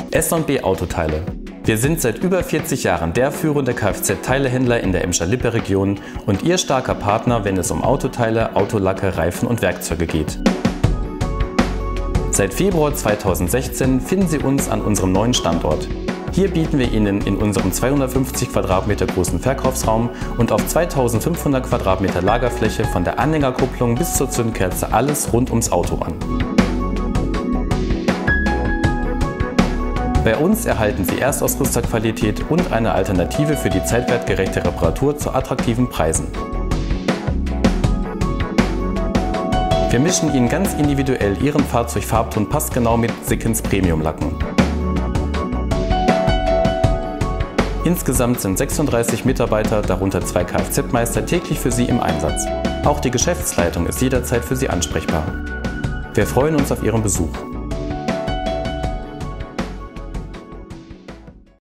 S&B Autoteile. Wir sind seit über 40 Jahren der führende Kfz-Teilehändler in der Emscher-Lippe-Region und Ihr starker Partner, wenn es um Autoteile, Autolacke, Reifen und Werkzeuge geht. Seit Februar 2016 finden Sie uns an unserem neuen Standort. Hier bieten wir Ihnen in unserem 250 Quadratmeter großen Verkaufsraum und auf 2500 Quadratmeter Lagerfläche von der Anhängerkupplung bis zur Zündkerze alles rund ums Auto an. Bei uns erhalten Sie Erstausrüsterqualität und eine Alternative für die zeitwertgerechte Reparatur zu attraktiven Preisen. Wir mischen Ihnen ganz individuell Ihren Fahrzeugfarbton passgenau mit Sikkens Premium-Lacken. Insgesamt sind 36 Mitarbeiter, darunter 2 Kfz-Meister, täglich für Sie im Einsatz. Auch die Geschäftsleitung ist jederzeit für Sie ansprechbar. Wir freuen uns auf Ihren Besuch.